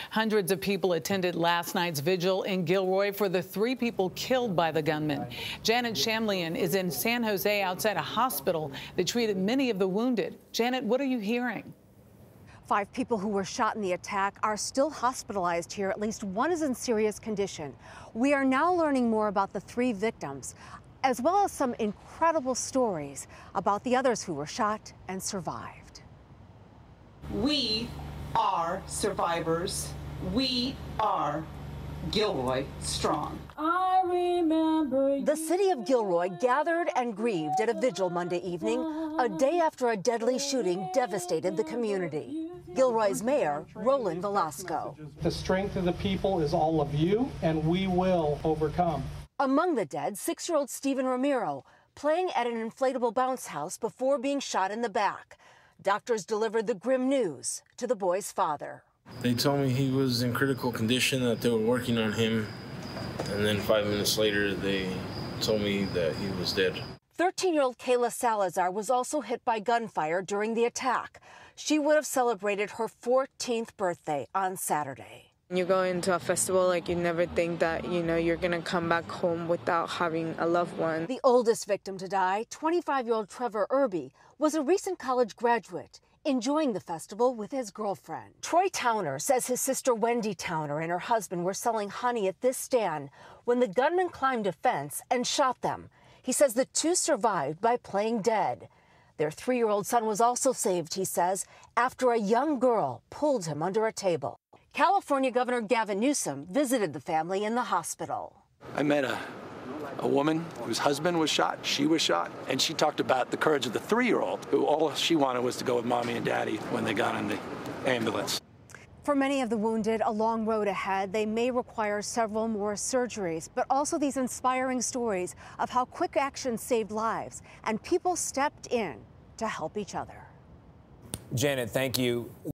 Hundreds of people attended last night's vigil in Gilroy for the 3 people killed by the gunman. Janet Shamlian is in San Jose outside a hospital that treated many of the wounded. Janet, what are you hearing? 5 people who were shot in the attack are still hospitalized here. At least one is in serious condition. We are now learning more about the 3 victims, as well as some incredible stories about the others who were shot and survived. We are survivors. We are Gilroy strong. I remember the city of Gilroy gathered and grieved at a vigil Monday evening, a day after a deadly shooting devastated the community. Gilroy's mayor, Roland Velasco. The strength of the people is all of you, and we will overcome. Among the dead, 6-year-old Stephen Ramiro, playing at an inflatable bounce house before being shot in the back. Doctors delivered the grim news to the boy's father. They told me he was in critical condition, that they were working on him, and then 5 minutes later they told me that he was dead. 13-year-old Kayla Salazar was also hit by gunfire during the attack. She would have celebrated her 14th birthday on Saturday. You go into a festival, like, you never think that, you're going to come back home without having a loved one. The oldest victim to die, 25-year-old Trevor Irby, was a recent college graduate, enjoying the festival with his girlfriend. Troy Towner says his sister Wendy Towner and her husband were selling honey at this stand when the gunman climbed a fence and shot them. He says the 2 survived by playing dead. Their 3-year-old son was also saved, he says, after a young girl pulled him under a table. California Governor Gavin Newsom visited the family in the hospital. I met a woman whose husband was shot, she was shot, and she talked about the courage of the 3-year-old, who all she wanted was to go with mommy and daddy when they got in the ambulance. For many of the wounded, a long road ahead. They may require several more surgeries, but also these inspiring stories of how quick action saved lives and people stepped in to help each other. Janet, thank you.